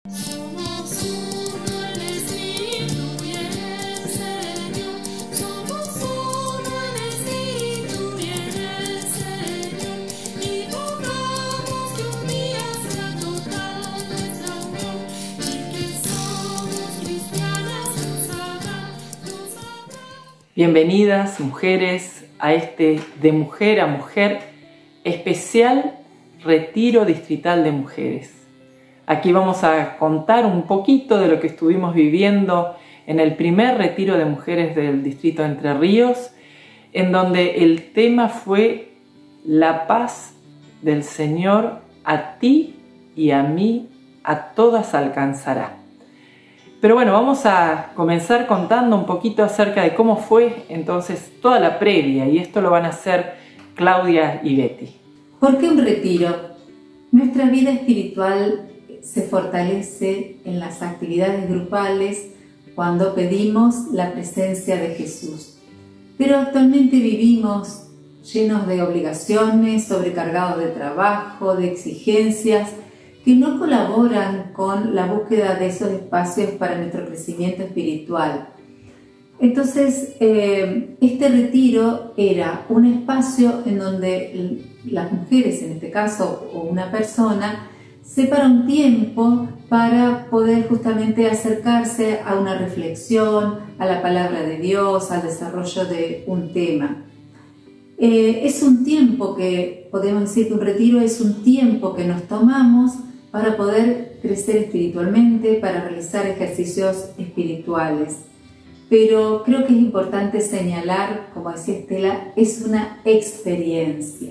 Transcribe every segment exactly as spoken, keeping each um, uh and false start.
Somos uno en espíritu y en Señor. Somos uno en espíritu y en Señor. Y rogamos que un día sea total nuestra unión. Y que somos cristianas, lo sabrán, lo sabrán. Bienvenidas, mujeres, a este de mujer a mujer especial retiro distrital de mujeres. Aquí vamos a contar un poquito de lo que estuvimos viviendo en el primer retiro de mujeres del distrito de Entre Ríos, en donde el tema fue la paz del Señor a ti y a mí, a todas alcanzará. Pero bueno, vamos a comenzar contando un poquito acerca de cómo fue entonces toda la previa, y esto lo van a hacer Claudia y Betty. ¿Por qué un retiro? Nuestra vida espiritual se fortalece en las actividades grupales cuando pedimos la presencia de Jesús. Pero actualmente vivimos llenos de obligaciones, sobrecargados de trabajo, de exigencias, que no colaboran con la búsqueda de esos espacios para nuestro crecimiento espiritual. Entonces, eh, este retiro era un espacio en donde las mujeres, en este caso, o una persona, separa un tiempo para poder justamente acercarse a una reflexión, a la palabra de Dios, al desarrollo de un tema. Eh, es un tiempo que, podemos decir que un retiro es un tiempo que nos tomamos para poder crecer espiritualmente, para realizar ejercicios espirituales. Pero creo que es importante señalar, como decía Estela, es una experiencia.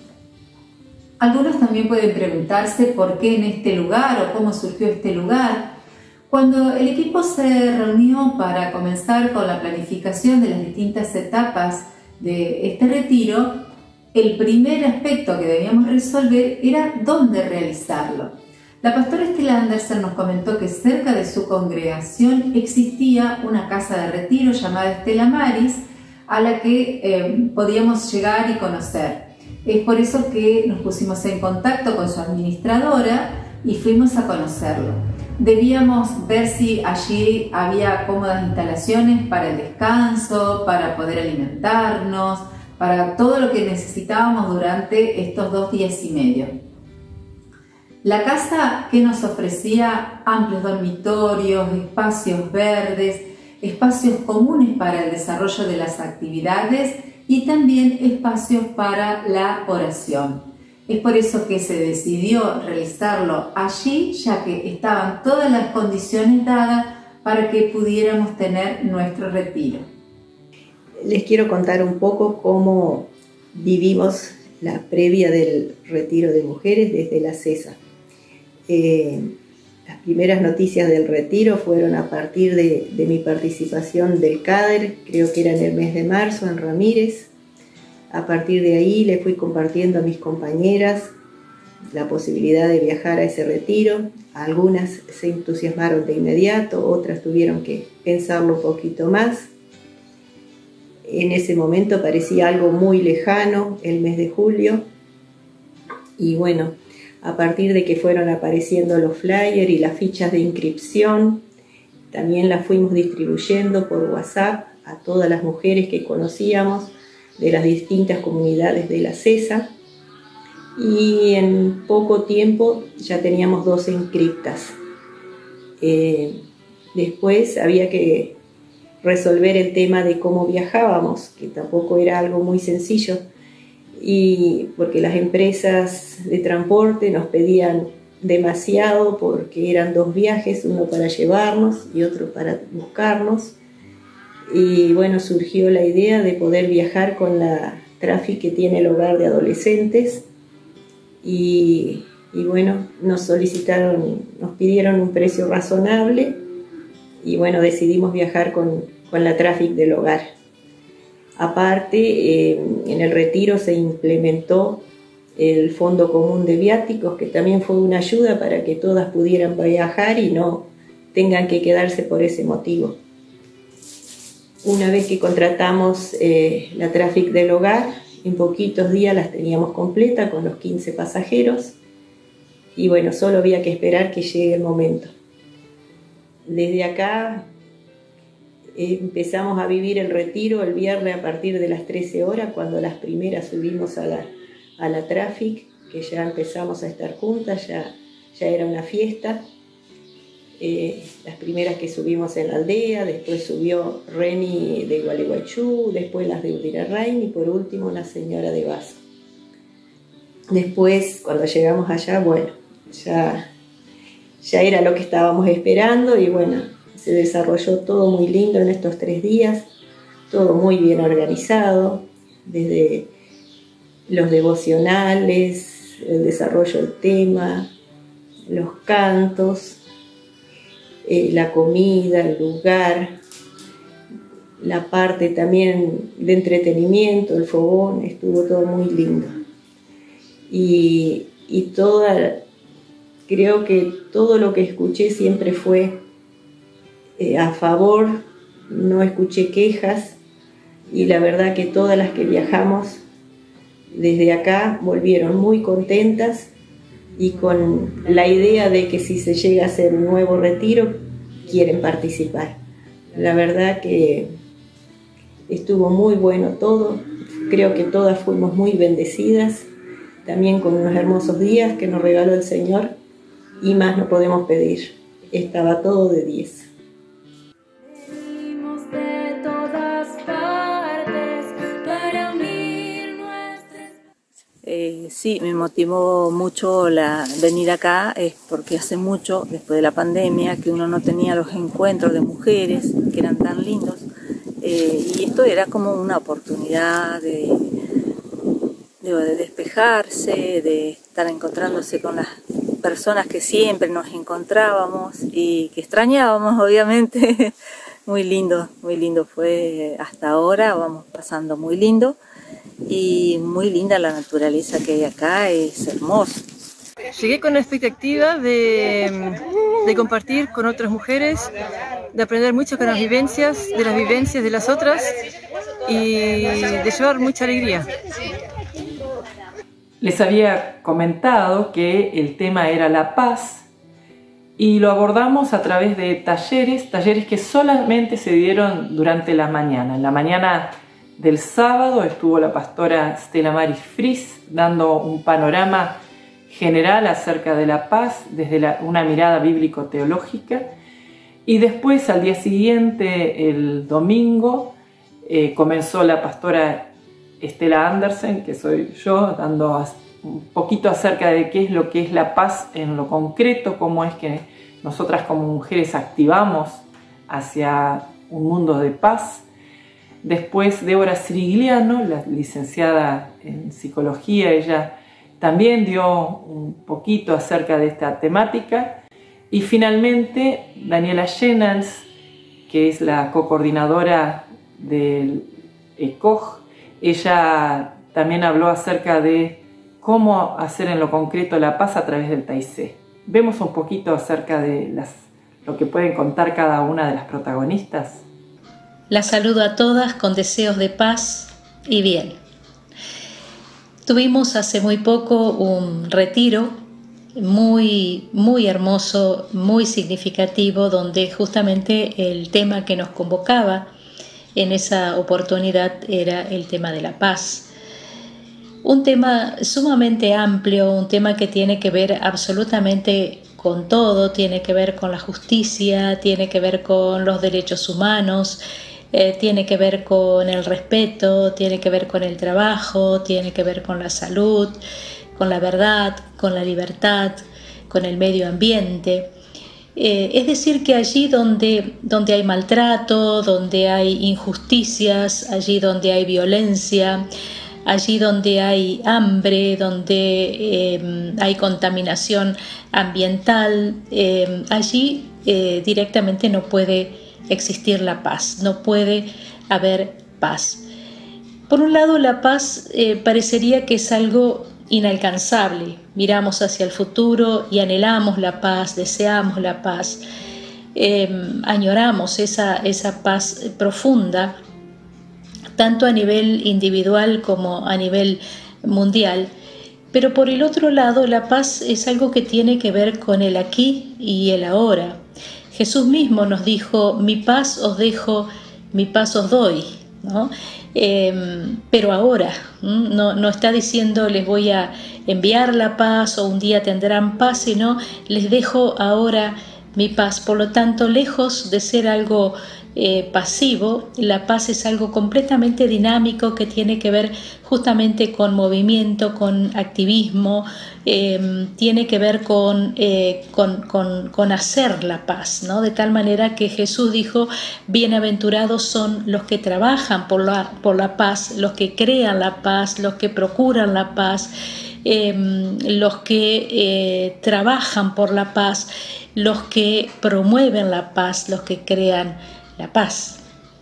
Algunos también pueden preguntarse por qué en este lugar o cómo surgió este lugar. Cuando el equipo se reunió para comenzar con la planificación de las distintas etapas de este retiro, el primer aspecto que debíamos resolver era dónde realizarlo. La pastora Estela Anderson nos comentó que cerca de su congregación existía una casa de retiro llamada Estela Maris, a la que eh, podíamos llegar y conocer. Es por eso que nos pusimos en contacto con su administradora y fuimos a conocerlo. Debíamos ver si allí había cómodas instalaciones para el descanso, para poder alimentarnos, para todo lo que necesitábamos durante estos dos días y medio. La casa que nos ofrecía amplios dormitorios, espacios verdes, espacios comunes para el desarrollo de las actividades y también espacios para la oración. Es por eso que se decidió realizarlo allí, ya que estaban todas las condiciones dadas para que pudiéramos tener nuestro retiro. Les quiero contar un poco cómo vivimos la previa del retiro de mujeres desde la CESA. Eh, las primeras noticias del retiro fueron a partir de, de mi participación del CADER, creo que era en el mes de marzo, en Ramírez. A partir de ahí le fui compartiendo a mis compañeras la posibilidad de viajar a ese retiro. Algunas se entusiasmaron de inmediato, otras tuvieron que pensarlo un poquito más. En ese momento parecía algo muy lejano, el mes de julio, y bueno, a partir de que fueron apareciendo los flyers y las fichas de inscripción, también las fuimos distribuyendo por WhatsApp a todas las mujeres que conocíamos de las distintas comunidades de la CESA, y en poco tiempo ya teníamos doce inscriptas. Eh, después había que resolver el tema de cómo viajábamos, que tampoco era algo muy sencillo, y porque las empresas de transporte nos pedían demasiado, porque eran dos viajes, uno para llevarnos y otro para buscarnos. Y bueno, surgió la idea de poder viajar con la Traffic que tiene el hogar de adolescentes, y, y bueno, nos solicitaron, nos pidieron un precio razonable, y bueno, decidimos viajar con, con la Traffic del hogar. Aparte, eh, en el retiro se implementó el Fondo Común de Viáticos, que también fue una ayuda para que todas pudieran viajar y no tengan que quedarse por ese motivo. Una vez que contratamos eh, la Traffic del hogar, en poquitos días las teníamos completa con los quince pasajeros, y bueno, solo había que esperar que llegue el momento. desde acá eh, empezamos a vivir el retiro el viernes a partir de las trece horas, cuando las primeras subimos a la, a la Traffic, que ya empezamos a estar juntas, ya, ya era una fiesta. Eh, las primeras que subimos en la aldea, después subió Reni de Gualeguaychú, después las de Udirarrain y por último la señora de Baza. Después, cuando llegamos allá, bueno, ya, ya era lo que estábamos esperando y bueno, se desarrolló todo muy lindo en estos tres días, todo muy bien organizado, desde los devocionales, el desarrollo del tema, los cantos, Eh, la comida, el lugar, la parte también de entretenimiento, el fogón, estuvo todo muy lindo. Y, y toda, creo que todo lo que escuché siempre fue eh, a favor, no escuché quejas y la verdad que todas las que viajamos desde acá volvieron muy contentas y con la idea de que si se llega a hacer un nuevo retiro, quieren participar. La verdad que estuvo muy bueno todo, creo que todas fuimos muy bendecidas, también con unos hermosos días que nos regaló el Señor, y más no podemos pedir, estaba todo de diez. Eh, sí, me motivó mucho la venir acá, es porque hace mucho, después de la pandemia, que uno no tenía los encuentros de mujeres que eran tan lindos, eh, y esto era como una oportunidad de, de, de despejarse, de estar encontrándose con las personas que siempre nos encontrábamos y que extrañábamos, obviamente. Muy lindo, muy lindo fue hasta ahora, vamos pasando muy lindo. Y muy linda la naturaleza que hay acá, es hermoso. Llegué con la expectativa de, de compartir con otras mujeres, de aprender mucho con las vivencias, de las vivencias de las otras y de llevar mucha alegría. Les había comentado que el tema era la paz y lo abordamos a través de talleres, talleres que solamente se dieron durante la mañana. En la mañana del sábado estuvo la pastora Stella Maris Fries dando un panorama general acerca de la paz desde la, una mirada bíblico-teológica, y después al día siguiente, el domingo, eh, comenzó la pastora Estela Andersen, que soy yo, dando un poquito acerca de qué es lo que es la paz en lo concreto, cómo es que nosotras como mujeres activamos hacia un mundo de paz. Después Débora Sirigliano, la licenciada en psicología, ella también dio un poquito acerca de esta temática. Y finalmente Daniela Jennals, que es la co-coordinadora del E C O G, ella también habló acerca de cómo hacer en lo concreto la paz a través del Taizé. Vemos un poquito acerca de las, lo que pueden contar cada una de las protagonistas. Las saludo a todas con deseos de paz y bien. Tuvimos hace muy poco un retiro muy, muy hermoso, muy significativo, donde justamente el tema que nos convocaba en esa oportunidad era el tema de la paz. Un tema sumamente amplio, un tema que tiene que ver absolutamente con todo, tiene que ver con la justicia, tiene que ver con los derechos humanos, Eh, tiene que ver con el respeto, tiene que ver con el trabajo, tiene que ver con la salud, con la verdad, con la libertad, con el medio ambiente. Eh, es decir, que allí donde, donde hay maltrato, donde hay injusticias, allí donde hay violencia, allí donde hay hambre, donde eh, hay contaminación ambiental, eh, allí eh, directamente no puede existir la paz, no puede haber paz. Por un lado, la paz eh, parecería que es algo inalcanzable. Miramos hacia el futuro y anhelamos la paz, deseamos la paz, eh, añoramos esa, esa paz profunda, tanto a nivel individual como a nivel mundial. Pero por el otro lado, la paz es algo que tiene que ver con el aquí y el ahora. Jesús mismo nos dijo, mi paz os dejo, mi paz os doy, ¿no? Eh, pero ahora, no, no está diciendo les voy a enviar la paz o un día tendrán paz, sino les dejo ahora mi paz. Por lo tanto, lejos de ser algo eh, pasivo, la paz es algo completamente dinámico que tiene que ver justamente con movimiento, con activismo, eh, tiene que ver con, eh, con, con, con hacer la paz, ¿no? De tal manera que Jesús dijo, bienaventurados son los que trabajan por la, por la paz, los que crean la paz, los que procuran la paz, eh, los que eh, trabajan por la paz, los que promueven la paz, los que crean la paz.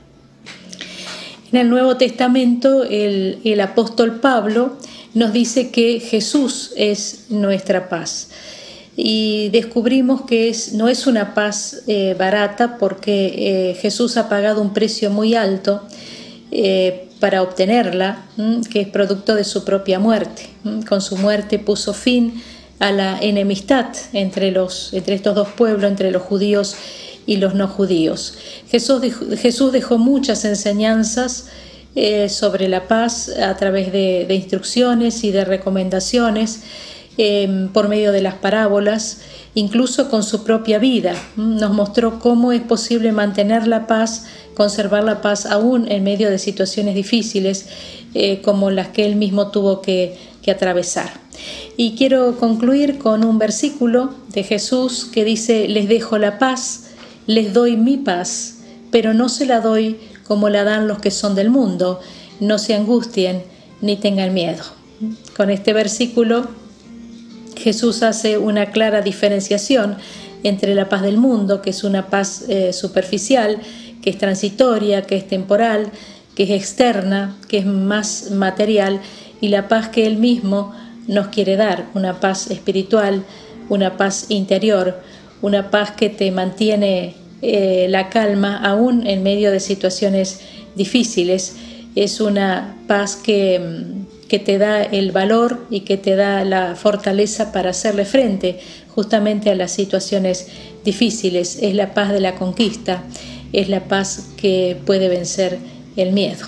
En el Nuevo Testamento el, el apóstol Pablo nos dice que Jesús es nuestra paz y descubrimos que es, no es una paz eh, barata porque eh, Jesús ha pagado un precio muy alto eh, para obtenerla, ¿m? que es producto de su propia muerte. ¿M? Con su muerte puso fin a la enemistad entre, los, entre estos dos pueblos, entre los judíos y los no judíos. Jesús dejó, Jesús dejó muchas enseñanzas eh, sobre la paz a través de, de instrucciones y de recomendaciones eh, por medio de las parábolas, incluso con su propia vida. Nos mostró cómo es posible mantener la paz, conservar la paz aún en medio de situaciones difíciles eh, como las que él mismo tuvo que, que atravesar. Y quiero concluir con un versículo de Jesús que dice, les dejo la paz, les doy mi paz, pero no se la doy como la dan los que son del mundo. No se angustien ni tengan miedo. Con este versículo, Jesús hace una clara diferenciación entre la paz del mundo, que es una paz eh, superficial, que es transitoria, que es temporal, que es externa, que es más material, y la paz que Él mismo nos quiere dar, una paz espiritual, una paz interior, una paz que te mantiene eh, la calma aún en medio de situaciones difíciles. Es una paz que, que te da el valor y que te da la fortaleza para hacerle frente justamente a las situaciones difíciles. Es la paz de la conquista, es la paz que puede vencer el miedo.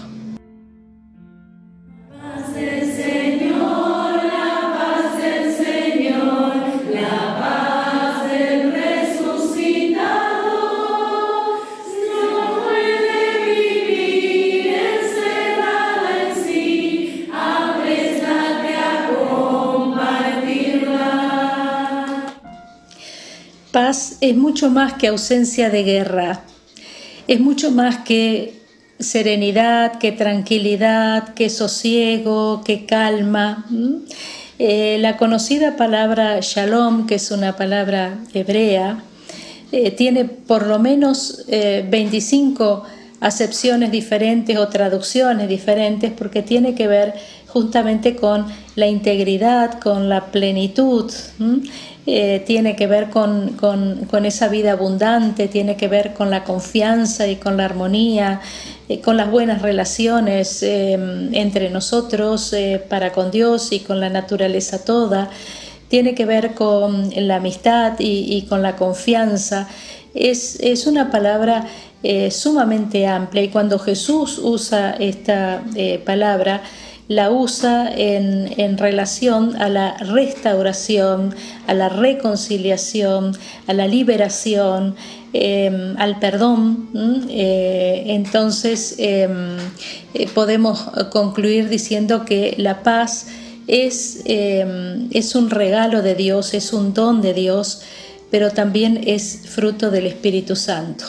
Paz es mucho más que ausencia de guerra, es mucho más que serenidad, que tranquilidad, que sosiego, que calma. Eh, la conocida palabra shalom, que es una palabra hebrea, eh, tiene por lo menos eh, veinticinco acepciones diferentes o traducciones diferentes porque tiene que ver justamente con la integridad, con la plenitud. ¿m? Eh, tiene que ver con, con, con esa vida abundante, tiene que ver con la confianza y con la armonía, eh, con las buenas relaciones eh, entre nosotros, eh, para con Dios y con la naturaleza toda, tiene que ver con la amistad y, y con la confianza. Es, es una palabra eh, sumamente amplia y cuando Jesús usa esta eh, palabra, la usa en, en relación a la restauración, a la reconciliación, a la liberación, eh, al perdón. Eh, entonces eh, eh, podemos concluir diciendo que la paz es, eh, es un regalo de Dios, es un don de Dios, pero también es fruto del Espíritu Santo.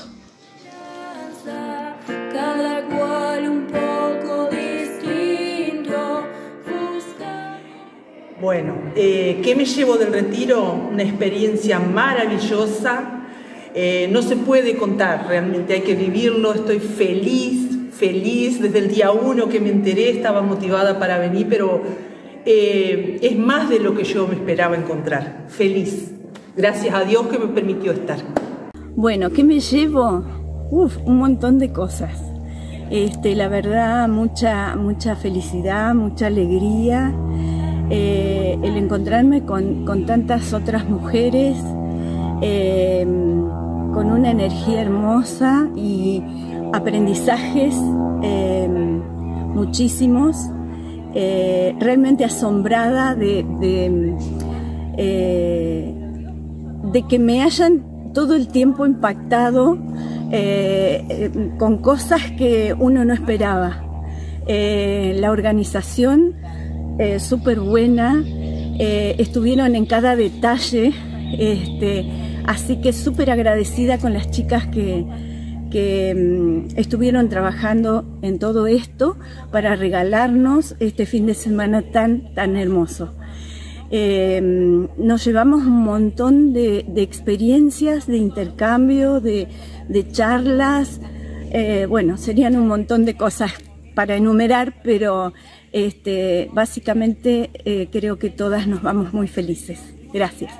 Bueno, eh, ¿qué me llevo del retiro? Una experiencia maravillosa, eh, no se puede contar, realmente hay que vivirlo. Estoy feliz, feliz, desde el día uno que me enteré estaba motivada para venir, pero eh, es más de lo que yo me esperaba encontrar. Feliz, gracias a Dios que me permitió estar. Bueno, ¿qué me llevo? Uf, un montón de cosas. Este, la verdad, mucha, mucha felicidad, mucha alegría. Eh, el encontrarme con, con tantas otras mujeres, eh, con una energía hermosa y aprendizajes eh, muchísimos. Eh, realmente asombrada de, de, eh, de que me hayan todo el tiempo impactado eh, eh, con cosas que uno no esperaba. Eh, la organización eh, súper buena, eh, estuvieron en cada detalle, este, así que súper agradecida con las chicas que que um, estuvieron trabajando en todo esto para regalarnos este fin de semana tan, tan hermoso. Eh, nos llevamos un montón de, de experiencias, de intercambio, de, de charlas, eh, bueno, serían un montón de cosas para enumerar, pero este, básicamente eh, creo que todas nos vamos muy felices. Gracias.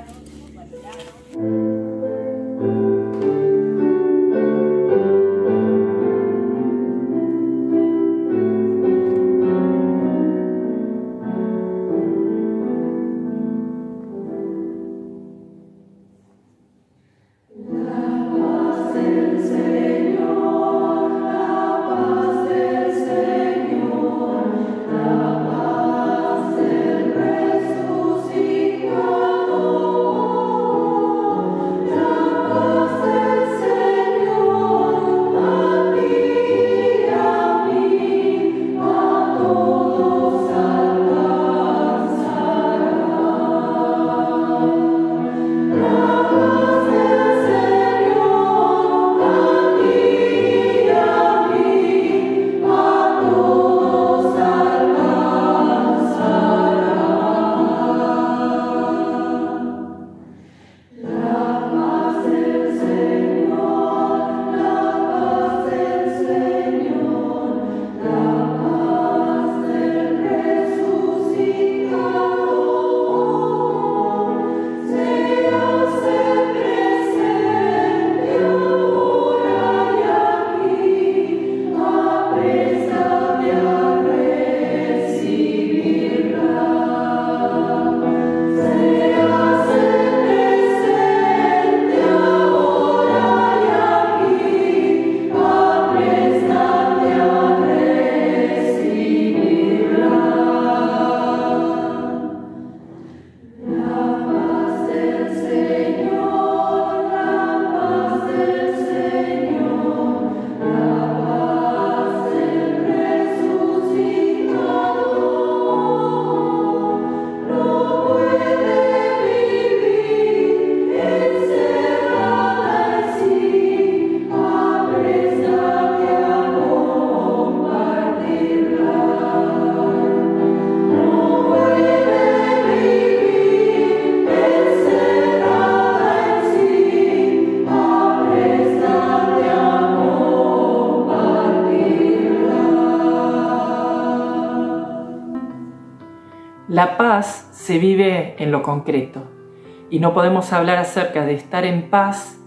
La paz se vive en lo concreto y no podemos hablar acerca de estar en paz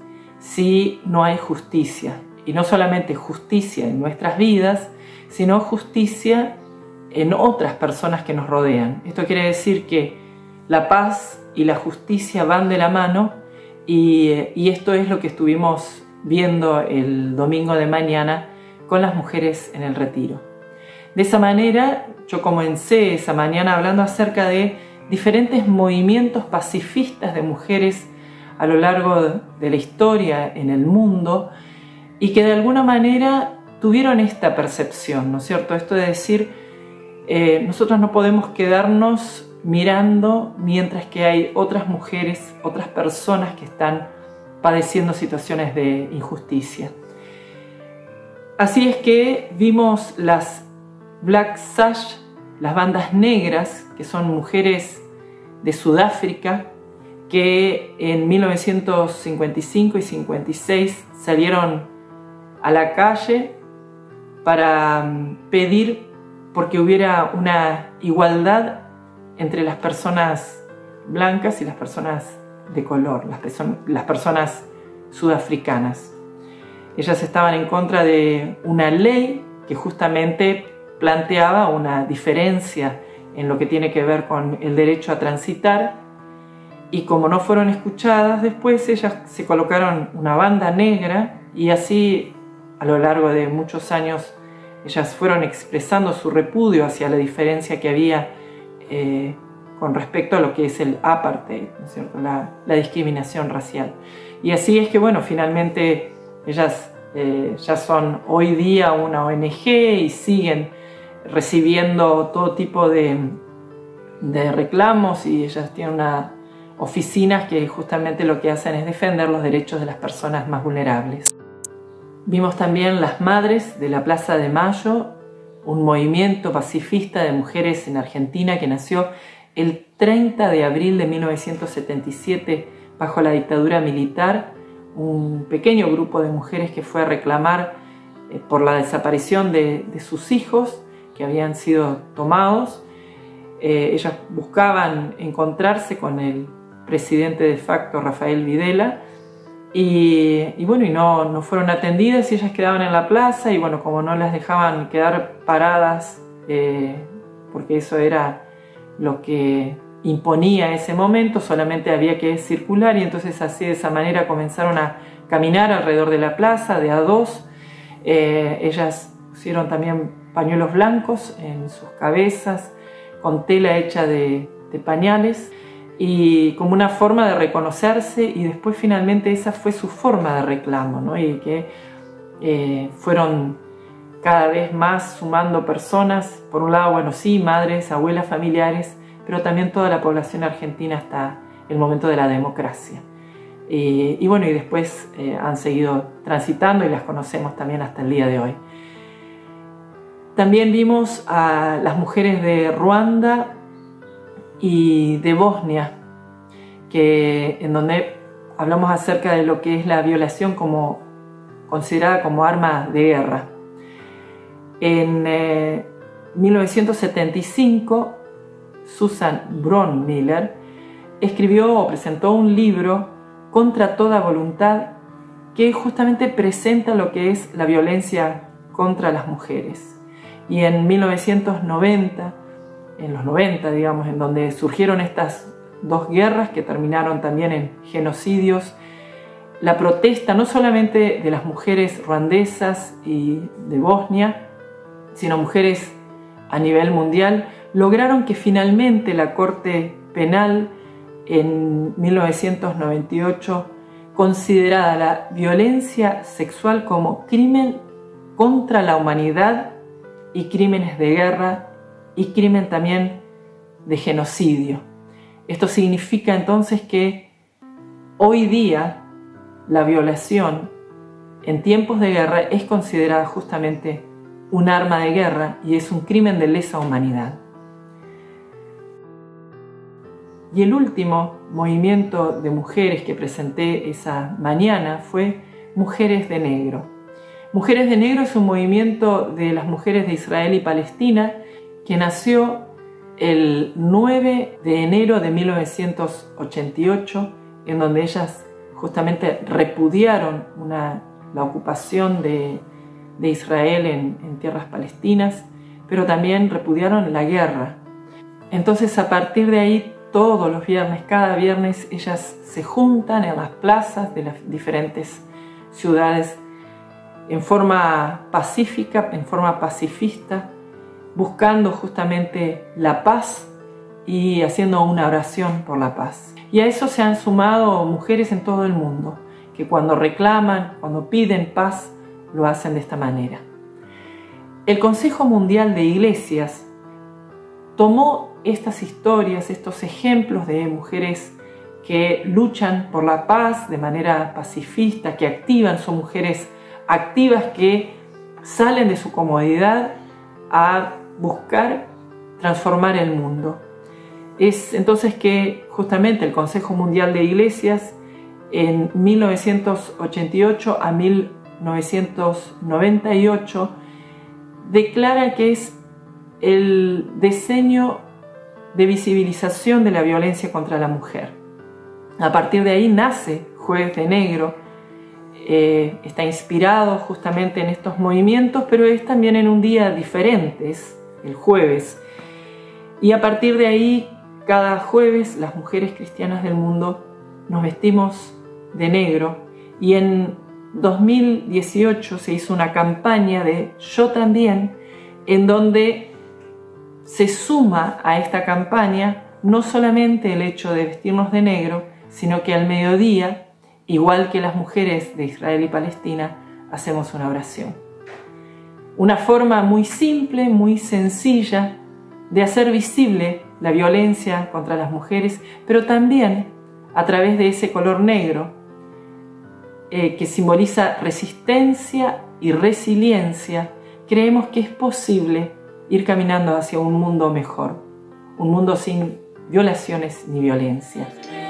si no hay justicia. Y no solamente justicia en nuestras vidas, sino justicia en otras personas que nos rodean. Esto quiere decir que la paz y la justicia van de la mano y, y esto es lo que estuvimos viendo el domingo de mañana con las mujeres en el retiro. De esa manera, yo comencé esa mañana hablando acerca de diferentes movimientos pacifistas de mujeres a lo largo de la historia en el mundo y que de alguna manera tuvieron esta percepción, ¿no es cierto? Esto de decir, eh, nosotros no podemos quedarnos mirando mientras que hay otras mujeres, otras personas que están padeciendo situaciones de injusticia. Así es que vimos las Black Sash, las bandas negras, que son mujeres de Sudáfrica, que en mil novecientos cincuenta y cinco y cincuenta y seis salieron a la calle para pedir porque hubiera una igualdad entre las personas blancas y las personas de color, las, perso- las personas sudafricanas. Ellas estaban en contra de una ley que justamente planteaba una diferencia en lo que tiene que ver con el derecho a transitar y como no fueron escuchadas, después ellas se colocaron una banda negra y así a lo largo de muchos años ellas fueron expresando su repudio hacia la diferencia que había eh, con respecto a lo que es el apartheid, ¿no es cierto? La, la discriminación racial. Y así es que, bueno, finalmente ellas eh, ya son hoy día una O N G y siguen recibiendo todo tipo de, de reclamos, y ellas tienen una, oficinas que justamente lo que hacen es defender los derechos de las personas más vulnerables. Vimos también las Madres de la Plaza de Mayo, un movimiento pacifista de mujeres en Argentina que nació el treinta de abril de mil novecientos setenta y siete bajo la dictadura militar. Un pequeño grupo de mujeres que fue a reclamar eh, por la desaparición de, de sus hijos que habían sido tomados. Eh, ellas buscaban encontrarse con el presidente de facto Rafael Videla y, y bueno, y no, no fueron atendidas y ellas quedaban en la plaza, y bueno, como no las dejaban quedar paradas eh, porque eso era lo que imponía ese momento, solamente había que circular, y entonces así de esa manera comenzaron a caminar alrededor de la plaza de a dos. Eh, ellas pusieron también pañuelos blancos en sus cabezas con tela hecha de, de pañales, y como una forma de reconocerse, y después finalmente esa fue su forma de reclamo, ¿no? Y que eh, fueron cada vez más sumando personas, por un lado, bueno, sí, madres, abuelas, familiares, pero también toda la población argentina hasta el momento de la democracia. Y, y bueno, y después eh, han seguido transitando y las conocemos también hasta el día de hoy. También vimos a las mujeres de Ruanda y de Bosnia, que, en donde hablamos acerca de lo que es la violación como, considerada como arma de guerra. En eh, mil novecientos setenta y cinco, Susan Browne-Miller escribió o presentó un libro, Contra toda voluntad, que justamente presenta lo que es la violencia contra las mujeres. Y en mil novecientos noventa, en los noventa, digamos, en donde surgieron estas dos guerras que terminaron también en genocidios, la protesta no solamente de las mujeres ruandesas y de Bosnia, sino mujeres a nivel mundial, lograron que finalmente la Corte Penal en mil novecientos noventa y ocho considerara la violencia sexual como crimen contra la humanidad y crímenes de guerra y crimen también de genocidio. Esto significa entonces que hoy día la violación en tiempos de guerra es considerada justamente un arma de guerra y es un crimen de lesa humanidad. Y el último movimiento de mujeres que presenté esa mañana fue Mujeres de Negro. Mujeres de Negro es un movimiento de las mujeres de Israel y Palestina que nació el nueve de enero de mil novecientos ochenta y ocho, en donde ellas justamente repudiaron una, la ocupación de, de Israel en, en tierras palestinas, pero también repudiaron la guerra. Entonces, a partir de ahí, todos los viernes, cada viernes, ellas se juntan en las plazas de las diferentes ciudades en forma pacífica, en forma pacifista, buscando justamente la paz y haciendo una oración por la paz. Y a eso se han sumado mujeres en todo el mundo, que cuando reclaman, cuando piden paz, lo hacen de esta manera. El Consejo Mundial de Iglesias tomó estas historias, estos ejemplos de mujeres que luchan por la paz de manera pacifista, que activan, son mujeres activas que salen de su comodidad a buscar transformar el mundo. Es entonces que justamente el Consejo Mundial de Iglesias en mil novecientos ochenta y ocho a mil novecientos noventa y ocho declara que es el diseño de visibilización de la violencia contra la mujer. A partir de ahí nace Jueves de Negro, eh, está inspirado justamente en estos movimientos, pero es también en un día diferente, es el jueves. Y a partir de ahí cada jueves las mujeres cristianas del mundo nos vestimos de negro y en dos mil dieciocho se hizo una campaña de Yo También, en donde se suma a esta campaña no solamente el hecho de vestirnos de negro, sino que al mediodía, igual que las mujeres de Israel y Palestina, hacemos una oración. Una forma muy simple, muy sencilla de hacer visible la violencia contra las mujeres, pero también a través de ese color negro eh, que simboliza resistencia y resiliencia, creemos que es posible ir caminando hacia un mundo mejor, un mundo sin violaciones ni violencia.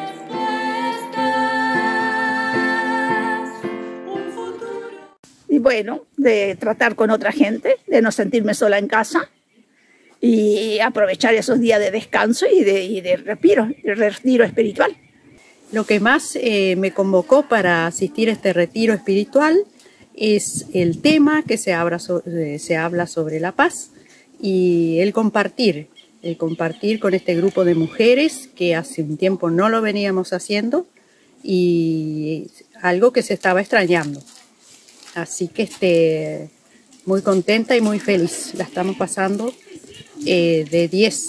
Y bueno, de tratar con otra gente, de no sentirme sola en casa y aprovechar esos días de descanso y de, y de respiro, de retiro espiritual. Lo que más eh, me convocó para asistir a este retiro espiritual es el tema que se habla, so se habla sobre la paz y el compartir, el compartir con este grupo de mujeres que hace un tiempo no lo veníamos haciendo y algo que se estaba extrañando. Así que este, muy contenta y muy feliz, la estamos pasando eh, de diez.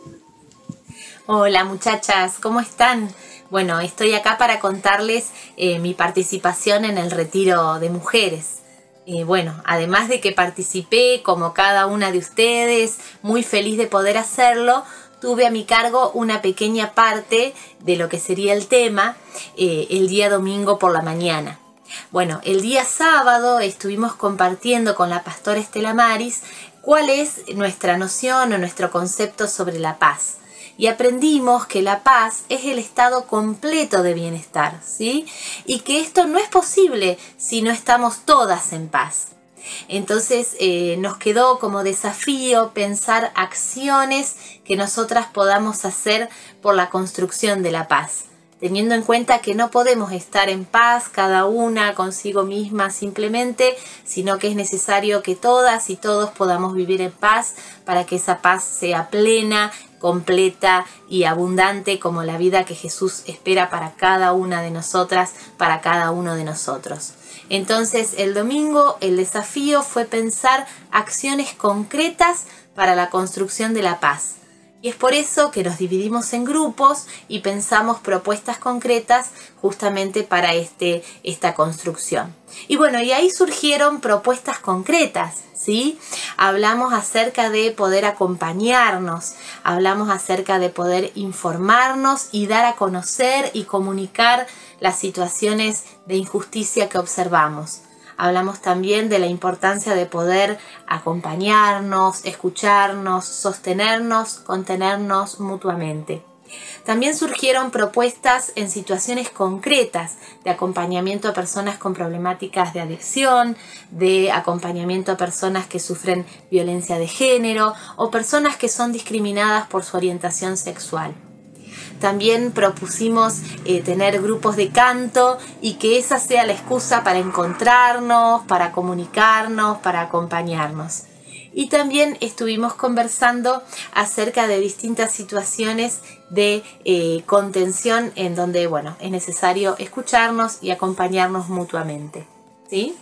Hola muchachas, ¿cómo están? Bueno, estoy acá para contarles eh, mi participación en el retiro de mujeres. Eh, bueno, además de que participé como cada una de ustedes, muy feliz de poder hacerlo, tuve a mi cargo una pequeña parte de lo que sería el tema eh, el día domingo por la mañana. Bueno, el día sábado estuvimos compartiendo con la pastora Estela Maris cuál es nuestra noción o nuestro concepto sobre la paz. Y aprendimos que la paz es el estado completo de bienestar, ¿sí? Y que esto no es posible si no estamos todas en paz. Entonces eh, nos quedó como desafío pensar acciones que nosotras podamos hacer por la construcción de la paz, teniendo en cuenta que no podemos estar en paz cada una consigo misma simplemente, sino que es necesario que todas y todos podamos vivir en paz para que esa paz sea plena, completa y abundante como la vida que Jesús espera para cada una de nosotras, para cada uno de nosotros. Entonces el domingo el desafío fue pensar acciones concretas para la construcción de la paz. Y es por eso que nos dividimos en grupos y pensamos propuestas concretas justamente para este, esta construcción. Y bueno, y ahí surgieron propuestas concretas, ¿sí? Hablamos acerca de poder acompañarnos, hablamos acerca de poder informarnos y dar a conocer y comunicar las situaciones de injusticia que observamos. Hablamos también de la importancia de poder acompañarnos, escucharnos, sostenernos, contenernos mutuamente. También surgieron propuestas en situaciones concretas de acompañamiento a personas con problemáticas de adicción, de acompañamiento a personas que sufren violencia de género o personas que son discriminadas por su orientación sexual. También propusimos eh, tener grupos de canto y que esa sea la excusa para encontrarnos, para comunicarnos, para acompañarnos. Y también estuvimos conversando acerca de distintas situaciones de eh, contención en donde, bueno, es necesario escucharnos y acompañarnos mutuamente, ¿sí?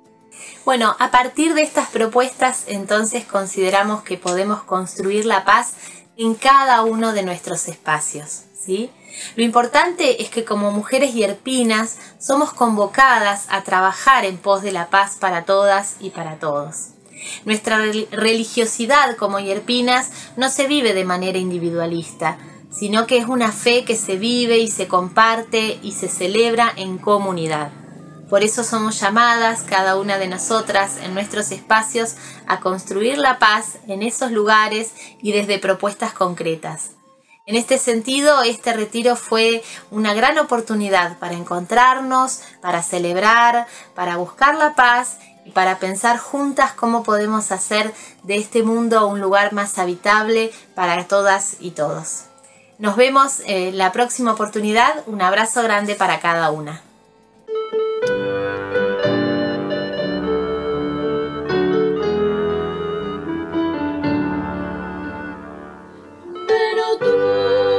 Bueno, a partir de estas propuestas, entonces consideramos que podemos construir la paz en cada uno de nuestros espacios, ¿sí? Lo importante es que como mujeres hierpinas somos convocadas a trabajar en pos de la paz para todas y para todos. Nuestra religiosidad como hierpinas no se vive de manera individualista, sino que es una fe que se vive y se comparte y se celebra en comunidad. Por eso somos llamadas, cada una de nosotras, en nuestros espacios, a construir la paz en esos lugares y desde propuestas concretas. En este sentido, este retiro fue una gran oportunidad para encontrarnos, para celebrar, para buscar la paz y para pensar juntas cómo podemos hacer de este mundo un lugar más habitable para todas y todos. Nos vemos en la próxima oportunidad. Un abrazo grande para cada una. Pero tú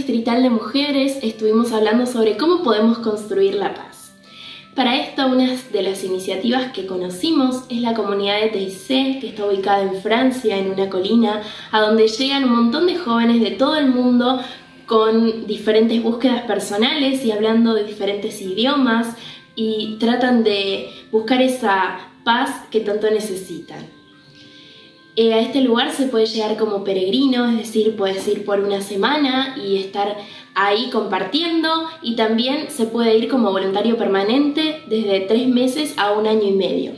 Distrital de Mujeres estuvimos hablando sobre cómo podemos construir la paz. Para esto, una de las iniciativas que conocimos es la comunidad de Teissé, que está ubicada en Francia, en una colina, a donde llegan un montón de jóvenes de todo el mundo con diferentes búsquedas personales y hablando de diferentes idiomas, y tratan de buscar esa paz que tanto necesitan. Eh, a este lugar se puede llegar como peregrino, es decir, puedes ir por una semana y estar ahí compartiendo, y también se puede ir como voluntario permanente desde tres meses a un año y medio.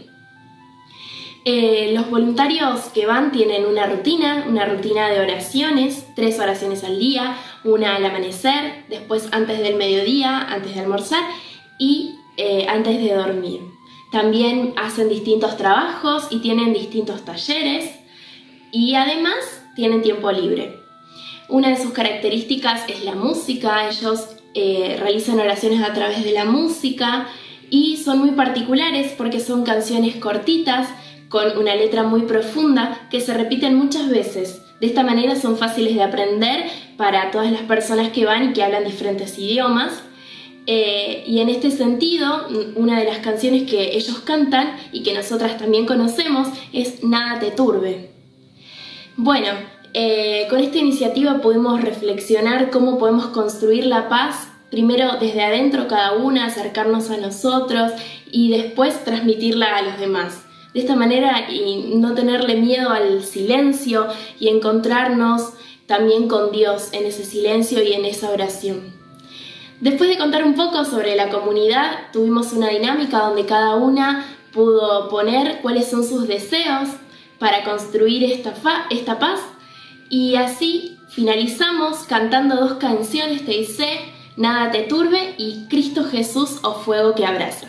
Eh, los voluntarios que van tienen una rutina, una rutina de oraciones, tres oraciones al día, una al amanecer, después antes del mediodía, antes de almorzar y eh, antes de dormir. También hacen distintos trabajos y tienen distintos talleres y además tienen tiempo libre. Una de sus características es la música. Ellos eh, realizan oraciones a través de la música y son muy particulares porque son canciones cortitas con una letra muy profunda que se repiten muchas veces. De esta manera son fáciles de aprender para todas las personas que van y que hablan diferentes idiomas. Eh, y en este sentido, una de las canciones que ellos cantan y que nosotras también conocemos es Nada te turbe. Bueno, eh, con esta iniciativa pudimos reflexionar cómo podemos construir la paz, primero desde adentro cada una, acercarnos a nosotros y después transmitirla a los demás. De esta manera, y no tenerle miedo al silencio y encontrarnos también con Dios en ese silencio y en esa oración. Después de contar un poco sobre la comunidad, tuvimos una dinámica donde cada una pudo poner cuáles son sus deseos para construir esta, fa esta paz, y así finalizamos cantando dos canciones, Teissé, Nada te turbe y Cristo Jesús, oh fuego que abraza.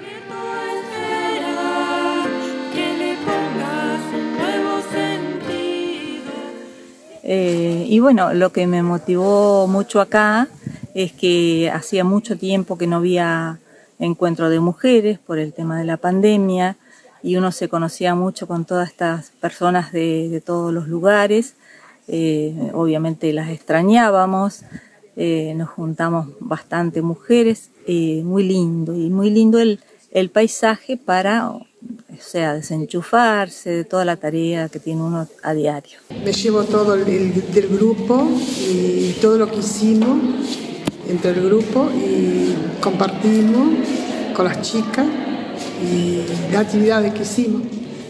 Eh, y bueno, lo que me motivó mucho acá es que hacía mucho tiempo que no había encuentro de mujeres por el tema de la pandemia, y uno se conocía mucho con todas estas personas de, de todos los lugares. Eh, obviamente las extrañábamos, eh, nos juntamos bastante mujeres, eh, muy lindo, y muy lindo el, el paisaje para, o sea, desenchufarse de toda la tarea que tiene uno a diario. Me llevo todo el, el del grupo y todo lo que hicimos entre el grupo y compartimos con las chicas y las actividades que hicimos.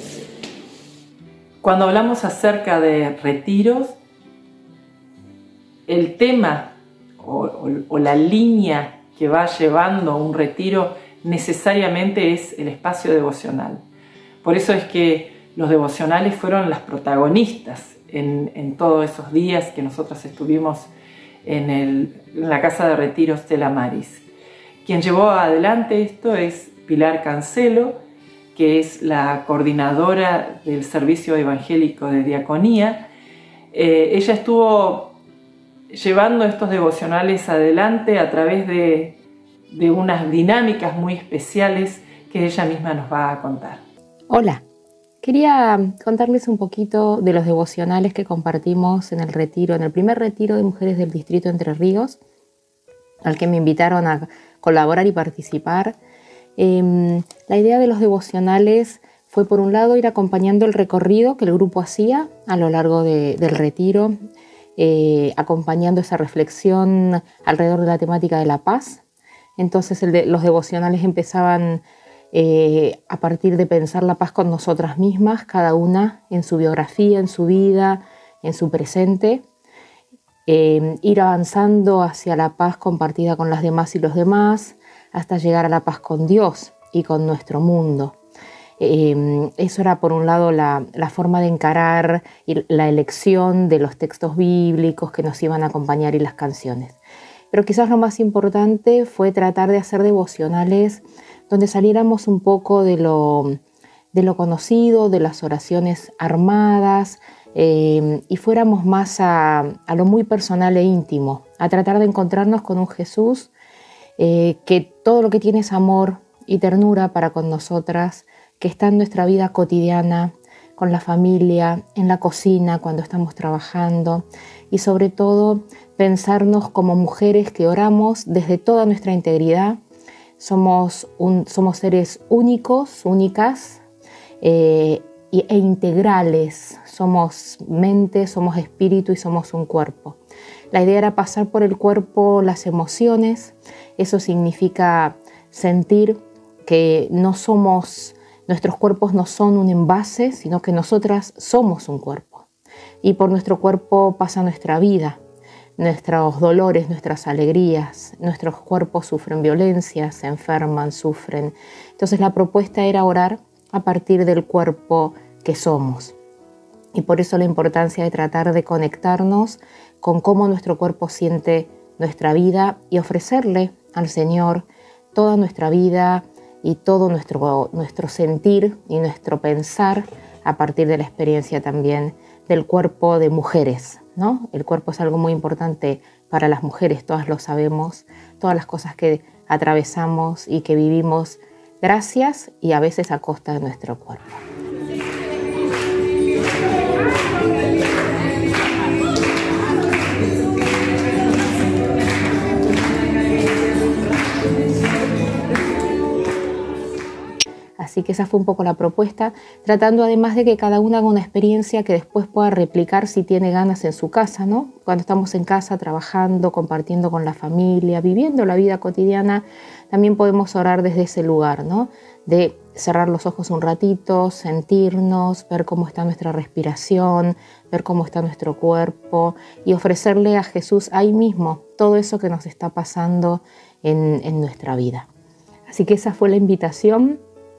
Cuando hablamos acerca de retiros, el tema o, o, o la línea que va llevando un retiro necesariamente es el espacio devocional. Por eso es que los devocionales fueron las protagonistas en, en todos esos días que nosotros estuvimos en, el, en la casa de retiro Stella Maris. Quien llevó adelante esto es Pilar Cancelo, que es la coordinadora del Servicio Evangélico de Diaconía. Eh, ella estuvo llevando estos devocionales adelante a través de, de unas dinámicas muy especiales que ella misma nos va a contar. Hola, quería contarles un poquito de los devocionales que compartimos en el retiro, en el primer retiro de mujeres del Distrito Entre Ríos, al que me invitaron a colaborar y participar. Eh, la idea de los devocionales fue, por un lado, ir acompañando el recorrido que el grupo hacía a lo largo de, del retiro, eh, acompañando esa reflexión alrededor de la temática de la paz. Entonces el de, los devocionales empezaban eh, a partir de pensar la paz con nosotras mismas, cada una en su biografía, en su vida, en su presente. Eh, ir avanzando hacia la paz compartida con las demás y los demás, hasta llegar a la paz con Dios y con nuestro mundo. Eh, eso era, por un lado, la, la forma de encarar la elección de los textos bíblicos que nos iban a acompañar y las canciones. Pero quizás lo más importante fue tratar de hacer devocionales donde saliéramos un poco de lo, de lo conocido, de las oraciones armadas, eh, y fuéramos más a, a lo muy personal e íntimo, a tratar de encontrarnos con un Jesús Eh, que todo lo que tiene es amor y ternura para con nosotras, que está en nuestra vida cotidiana, con la familia, en la cocina, cuando estamos trabajando y sobre todo pensarnos como mujeres que oramos desde toda nuestra integridad. Somos, un, somos seres únicos, únicas eh, e integrales. Somos mente, somos espíritu y somos un cuerpo. La idea era pasar por el cuerpo las emociones. Eso significa sentir que no somos, nuestros cuerpos no son un envase, sino que nosotras somos un cuerpo. Y por nuestro cuerpo pasa nuestra vida, nuestros dolores, nuestras alegrías. Nuestros cuerpos sufren violencia, se enferman, sufren. Entonces la propuesta era orar a partir del cuerpo que somos. Y por eso la importancia de tratar de conectarnos con cómo nuestro cuerpo siente nuestra vida y ofrecerle al Señor toda nuestra vida y todo nuestro, nuestro sentir y nuestro pensar a partir de la experiencia también del cuerpo de mujeres, ¿no? El cuerpo es algo muy importante para las mujeres, todas lo sabemos, todas las cosas que atravesamos y que vivimos gracias y a veces a costa de nuestro cuerpo. Así que esa fue un poco la propuesta, tratando además de que cada una haga una experiencia que después pueda replicar si tiene ganas en su casa, ¿no? Cuando estamos en casa trabajando, compartiendo con la familia, viviendo la vida cotidiana, también podemos orar desde ese lugar, ¿no? De cerrar los ojos un ratito, sentirnos, ver cómo está nuestra respiración, ver cómo está nuestro cuerpo y ofrecerle a Jesús ahí mismo todo eso que nos está pasando en, en nuestra vida. Así que esa fue la invitación.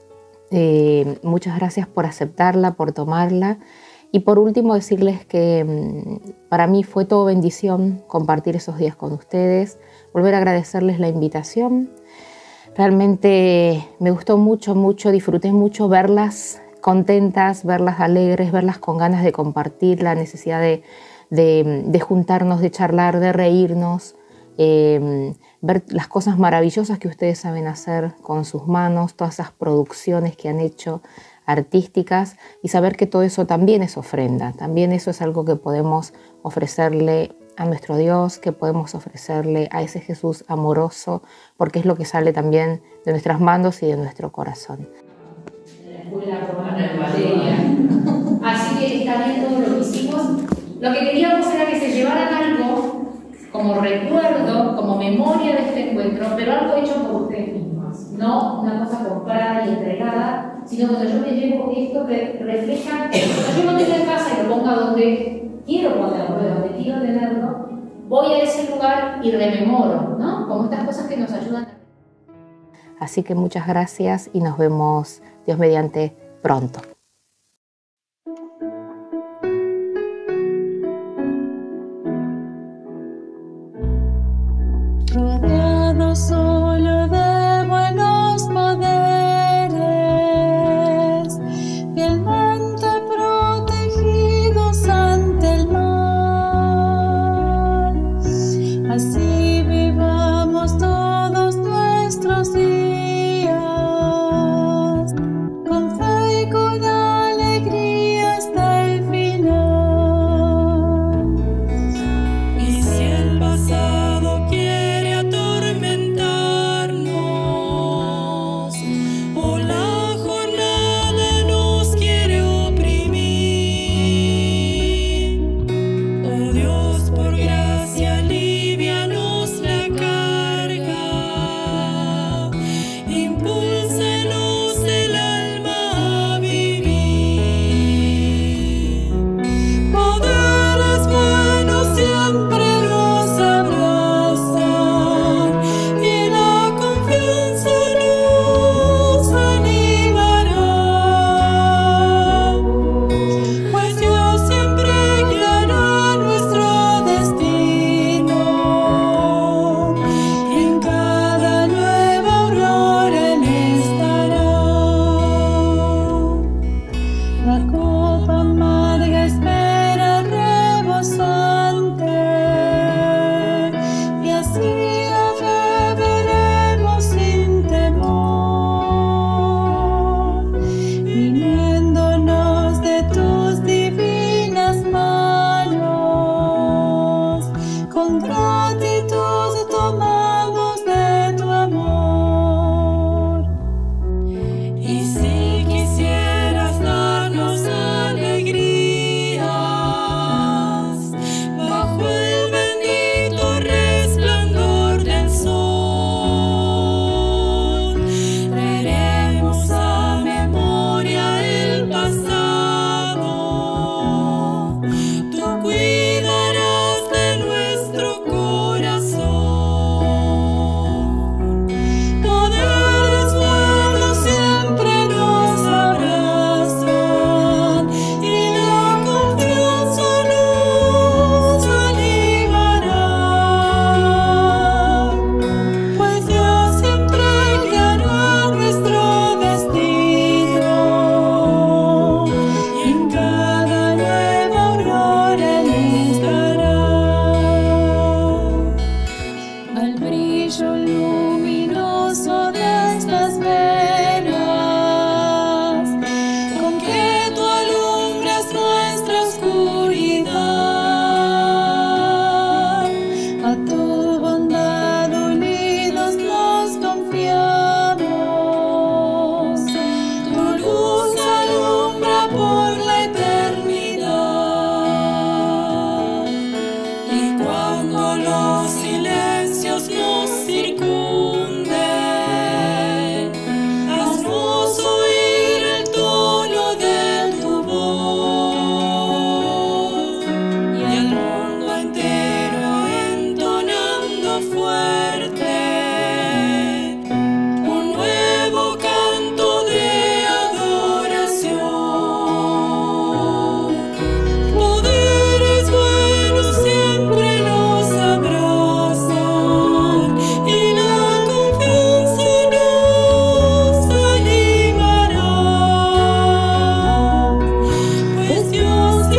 Eh, muchas gracias por aceptarla, por tomarla. Y por último decirles que mmm, para mí fue todo bendición compartir esos días con ustedes, volver a agradecerles la invitación. Realmente me gustó mucho, mucho, disfruté mucho verlas contentas, verlas alegres, verlas con ganas de compartir, la necesidad de, de, de juntarnos, de charlar, de reírnos. Eh, ver las cosas maravillosas que ustedes saben hacer con sus manos, todas esas producciones que han hecho artísticas y saber que todo eso también es ofrenda, también eso es algo que podemos ofrecerle a nuestro Dios, que podemos ofrecerle a ese Jesús amoroso, porque es lo que sale también de nuestras manos y de nuestro corazón. En la escuela romana de Valeria. Así que está bien todo lo que hicimos. Lo que queríamos era que se llevaran algo como recuerdo, como memoria de este encuentro, pero algo hecho por ustedes mismos, no una cosa comprada y entregada, sino cuando yo me llevo esto que refleja, cuando yo lo tenga en casa y lo ponga donde quiero ponerlo, donde quiero tenerlo, voy a ese lugar y rememoro, ¿no? Como estas cosas que nos ayudan. Así que muchas gracias y nos vemos, Dios mediante, pronto. Rodeado solo de buenos poderes, fielmente protegidos ante el mal. Así vivamos todos nuestros días, con fe y con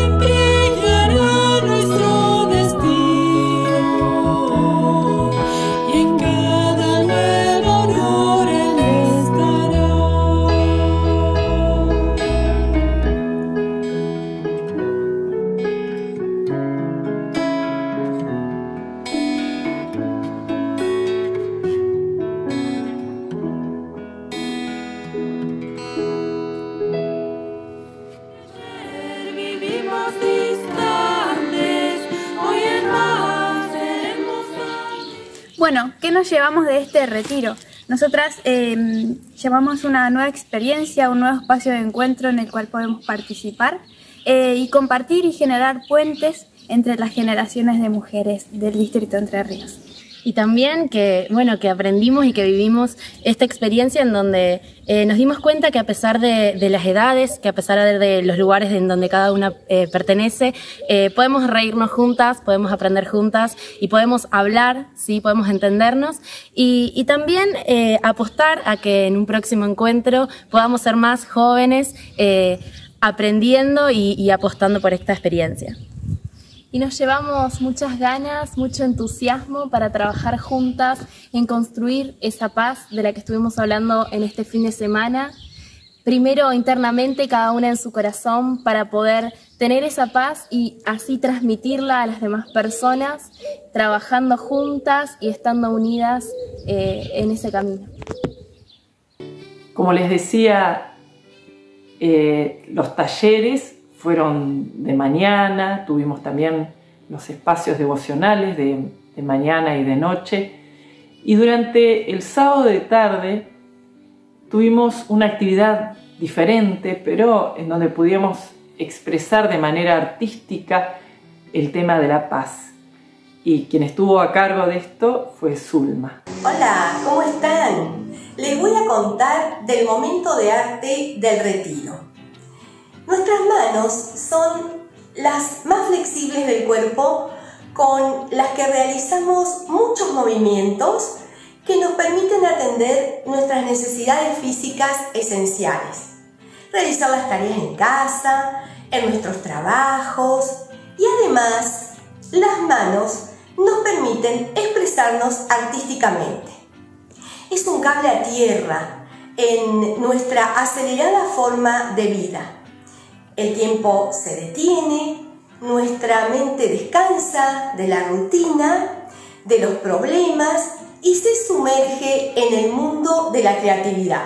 brillará nuestro destino, y en cada nuevo honor Él estará. Vivimos distantes, hoy en más seremos grandes. Bueno, ¿qué nos llevamos de este retiro? Nosotras eh, llevamos una nueva experiencia, un nuevo espacio de encuentro en el cual podemos participar eh, y compartir y generar puentes entre las generaciones de mujeres del distrito Entre Ríos. Y también que, bueno, que aprendimos y que vivimos esta experiencia en donde eh, nos dimos cuenta que a pesar de, de las edades, que a pesar de, de los lugares en donde cada una eh, pertenece, eh, podemos reírnos juntas, podemos aprender juntas y podemos hablar, ¿sí? Podemos entendernos y, y también eh, apostar a que en un próximo encuentro podamos ser más jóvenes eh, aprendiendo y, y apostando por esta experiencia. Y nos llevamos muchas ganas, mucho entusiasmo para trabajar juntas en construir esa paz de la que estuvimos hablando en este fin de semana. Primero internamente, cada una en su corazón, para poder tener esa paz y así transmitirla a las demás personas, trabajando juntas y estando unidas eh, en ese camino. Como les decía, eh, los talleres fueron de mañana, tuvimos también los espacios devocionales de, de mañana y de noche. Y durante el sábado de tarde tuvimos una actividad diferente, pero en donde pudimos expresar de manera artística el tema de la paz. Y quien estuvo a cargo de esto fue Zulma. Hola, ¿cómo están? Les voy a contar del momento de arte del retiro. Nuestras manos son las más flexibles del cuerpo, con las que realizamos muchos movimientos que nos permiten atender nuestras necesidades físicas esenciales, realizar las tareas en casa, en nuestros trabajos, y además las manos nos permiten expresarnos artísticamente. Es un cable a tierra en nuestra acelerada forma de vida. El tiempo se detiene, nuestra mente descansa de la rutina, de los problemas y se sumerge en el mundo de la creatividad.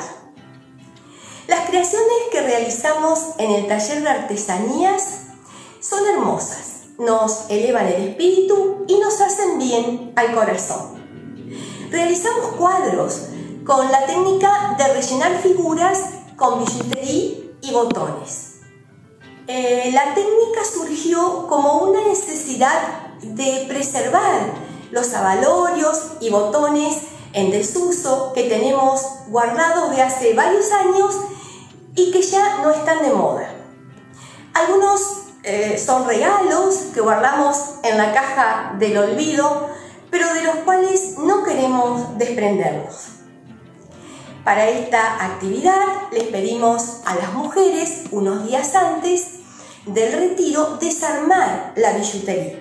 Las creaciones que realizamos en el taller de artesanías son hermosas, nos elevan el espíritu y nos hacen bien al corazón. Realizamos cuadros con la técnica de rellenar figuras con billutería y botones. Eh, la técnica surgió como una necesidad de preservar los abalorios y botones en desuso que tenemos guardados de hace varios años y que ya no están de moda. Algunos eh, son regalos que guardamos en la caja del olvido, pero de los cuales no queremos desprendernos. Para esta actividad les pedimos a las mujeres unos días antes del retiro desarmar la billutería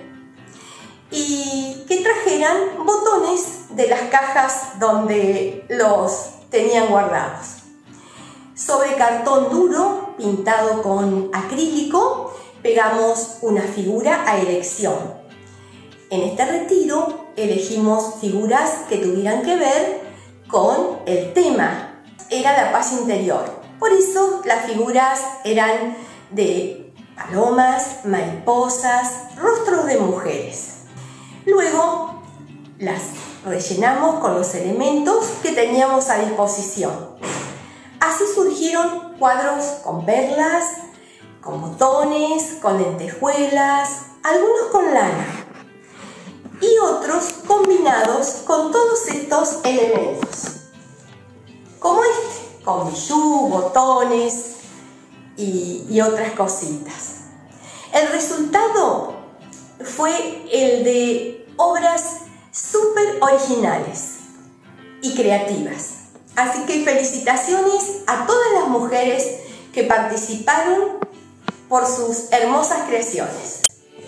y que trajeran botones de las cajas donde los tenían guardados. Sobre cartón duro pintado con acrílico pegamos una figura a elección. En este retiro elegimos figuras que tuvieran que ver con el tema, era la paz interior. Por eso las figuras eran de palomas, mariposas, rostros de mujeres. Luego las rellenamos con los elementos que teníamos a disposición. Así surgieron cuadros con perlas, con botones, con lentejuelas, algunos con lana y otros combinados con todos estos elementos, como este, con bijú, botones y, y otras cositas. El resultado fue el de obras súper originales y creativas. Así que felicitaciones a todas las mujeres que participaron por sus hermosas creaciones.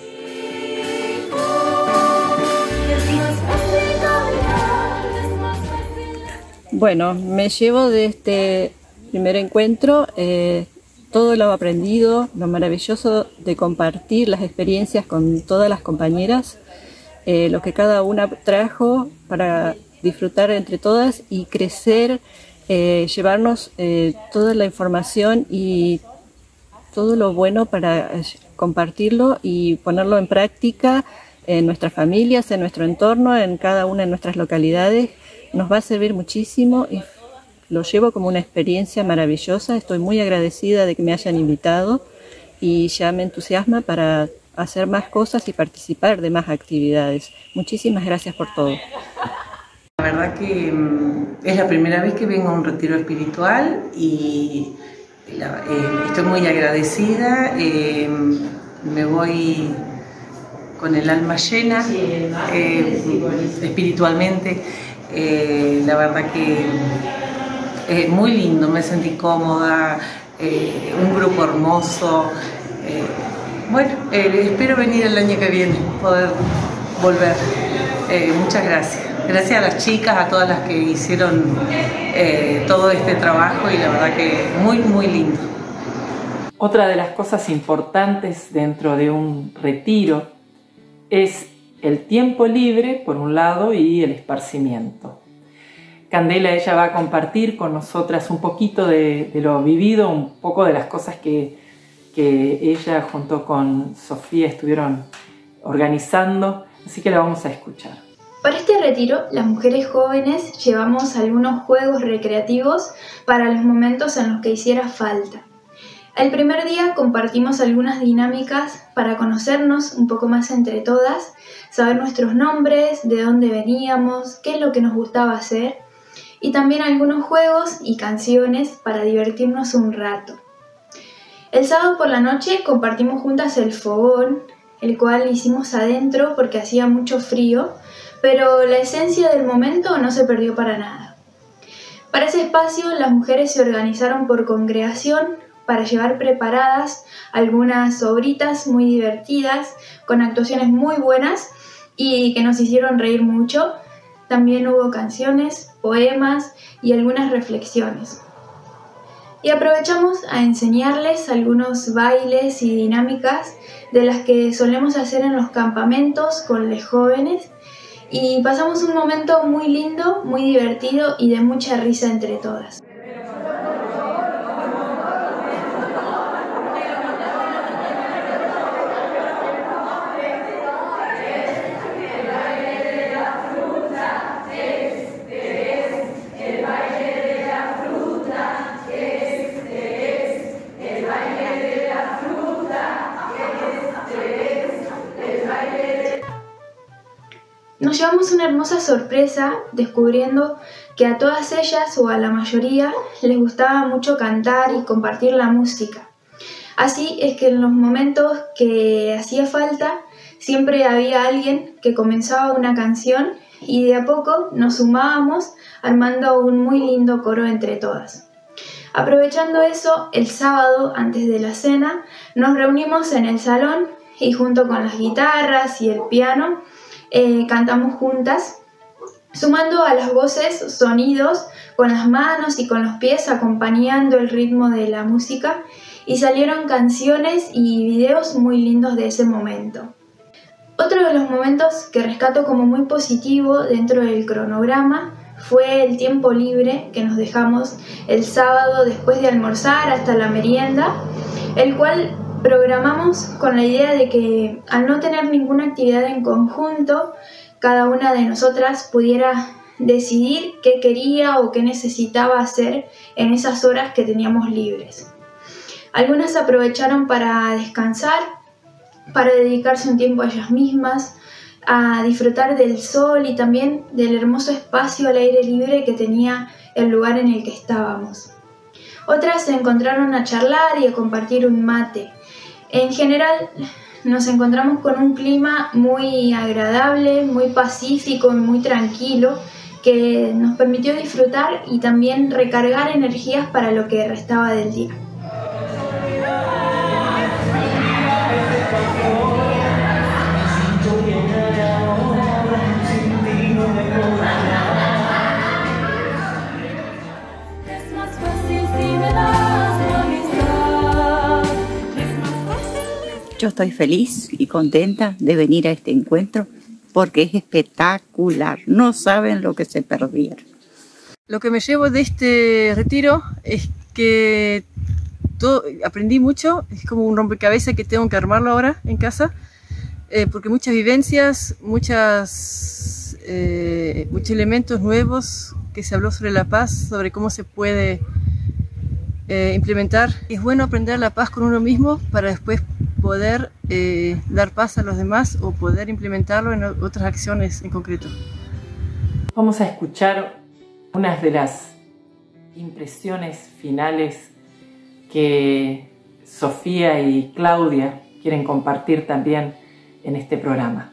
Bueno, me llevo de este primer encuentro eh, todo lo aprendido, lo maravilloso de compartir las experiencias con todas las compañeras, eh, lo que cada una trajo para disfrutar entre todas y crecer, eh, llevarnos eh, toda la información y todo lo bueno para compartirlo y ponerlo en práctica en nuestras familias, en nuestro entorno, en cada una de nuestras localidades. Nos va a servir muchísimo y lo llevo como una experiencia maravillosa. Estoy muy agradecida de que me hayan invitado y ya me entusiasma para hacer más cosas y participar de más actividades. Muchísimas gracias por todo. La verdad que es la primera vez que vengo a un retiro espiritual y la, eh, estoy muy agradecida. Eh, me voy con el alma llena eh, espiritualmente. Eh, la verdad que es eh, muy lindo, me sentí cómoda, eh, un grupo hermoso. Eh, bueno, eh, espero venir el año que viene, poder volver. Eh, muchas gracias. Gracias a las chicas, a todas las que hicieron eh, todo este trabajo y la verdad que muy, muy lindo. Otra de las cosas importantes dentro de un retiro es el tiempo libre, por un lado, y el esparcimiento. Candela, ella va a compartir con nosotras un poquito de, de lo vivido, un poco de las cosas que, que ella junto con Sofía estuvieron organizando, así que la vamos a escuchar. Para este retiro, las mujeres jóvenes llevamos algunos juegos recreativos para los momentos en los que hiciera falta. El primer día compartimos algunas dinámicas para conocernos un poco más entre todas, saber nuestros nombres, de dónde veníamos, qué es lo que nos gustaba hacer, y también algunos juegos y canciones para divertirnos un rato. El sábado por la noche compartimos juntas el fogón, el cual hicimos adentro porque hacía mucho frío, pero la esencia del momento no se perdió para nada. Para ese espacio las mujeres se organizaron por congregación para llevar preparadas algunas obritas muy divertidas, con actuaciones muy buenas y que nos hicieron reír mucho. También hubo canciones, poemas y algunas reflexiones. Y aprovechamos a enseñarles algunos bailes y dinámicas de las que solemos hacer en los campamentos con los jóvenes y pasamos un momento muy lindo, muy divertido y de mucha risa entre todas. Nos llevamos una hermosa sorpresa descubriendo que a todas ellas o a la mayoría les gustaba mucho cantar y compartir la música. Así es que en los momentos que hacía falta siempre había alguien que comenzaba una canción y de a poco nos sumábamos armando un muy lindo coro entre todas. Aprovechando eso, el sábado antes de la cena nos reunimos en el salón y junto con las guitarras y el piano Eh, cantamos juntas, sumando a las voces sonidos con las manos y con los pies acompañando el ritmo de la música y salieron canciones y videos muy lindos de ese momento. Otro de los momentos que rescato como muy positivo dentro del cronograma fue el tiempo libre que nos dejamos el sábado después de almorzar hasta la merienda, el cual programamos con la idea de que al no tener ninguna actividad en conjunto, cada una de nosotras pudiera decidir qué quería o qué necesitaba hacer en esas horas que teníamos libres. Algunas aprovecharon para descansar, para dedicarse un tiempo a ellas mismas, a disfrutar del sol y también del hermoso espacio al aire libre que tenía el lugar en el que estábamos. Otras se encontraron a charlar y a compartir un mate. En general nos encontramos con un clima muy agradable, muy pacífico y muy tranquilo que nos permitió disfrutar y también recargar energías para lo que restaba del día. Yo estoy feliz y contenta de venir a este encuentro porque es espectacular. No saben lo que se perdieron. Lo que me llevo de este retiro es que todo, aprendí mucho. Es como un rompecabezas que tengo que armarlo ahora en casa, eh, porque muchas vivencias, muchas, eh, muchos elementos nuevos que se habló sobre la paz, sobre cómo se puede eh, implementar. Es bueno aprender la paz con uno mismo para después poder eh, dar paz a los demás o poder implementarlo en otras acciones en concreto. Vamos a escuchar unas de las impresiones finales que Sofía y Claudia quieren compartir también en este programa.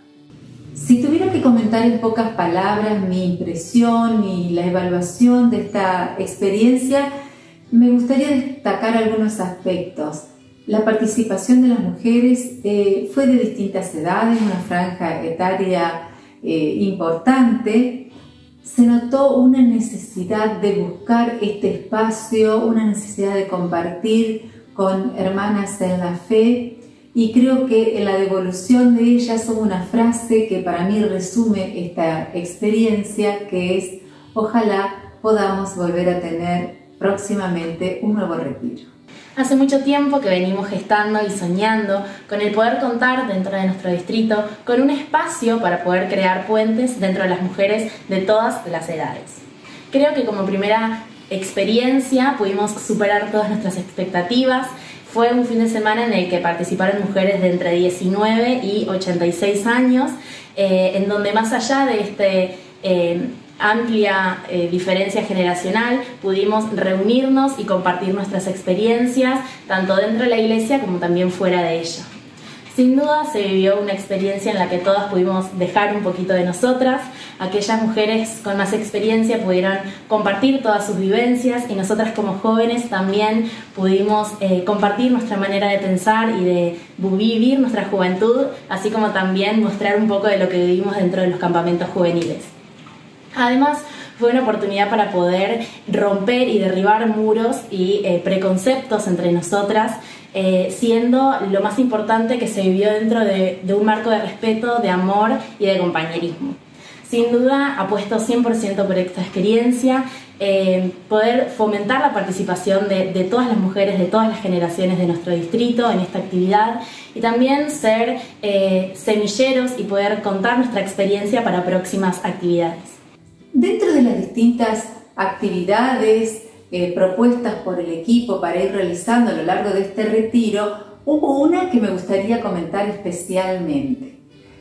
Si tuviera que comentar en pocas palabras mi impresión y la evaluación de esta experiencia, me gustaría destacar algunos aspectos. La participación de las mujeres eh, fue de distintas edades, una franja etaria eh, importante. Se notó una necesidad de buscar este espacio, una necesidad de compartir con hermanas en la fe, y creo que en la devolución de ellas hubo una frase que para mí resume esta experiencia, que es: ojalá podamos volver a tener próximamente un nuevo retiro. Hace mucho tiempo que venimos gestando y soñando con el poder contar dentro de nuestro distrito con un espacio para poder crear puentes dentro de las mujeres de todas las edades. Creo que como primera experiencia pudimos superar todas nuestras expectativas. Fue un fin de semana en el que participaron mujeres de entre diecinueve y ochenta y seis años, eh, en donde más allá de este eh, amplia eh, diferencia generacional, pudimos reunirnos y compartir nuestras experiencias, tanto dentro de la iglesia como también fuera de ella. Sin duda se vivió una experiencia en la que todas pudimos dejar un poquito de nosotras. Aquellas mujeres con más experiencia pudieron compartir todas sus vivencias, y nosotras como jóvenes también pudimos eh, compartir nuestra manera de pensar y de vivir nuestra juventud, así como también mostrar un poco de lo que vivimos dentro de los campamentos juveniles. Además, fue una oportunidad para poder romper y derribar muros y eh, preconceptos entre nosotras, eh, siendo lo más importante que se vivió dentro de, de un marco de respeto, de amor y de compañerismo. Sin duda, apuesto cien por ciento por esta experiencia, eh, poder fomentar la participación de, de todas las mujeres, de todas las generaciones de nuestro distrito en esta actividad, y también ser eh, semilleros y poder contar nuestra experiencia para próximas actividades. Dentro de las distintas actividades eh, propuestas por el equipo para ir realizando a lo largo de este retiro, hubo una que me gustaría comentar especialmente.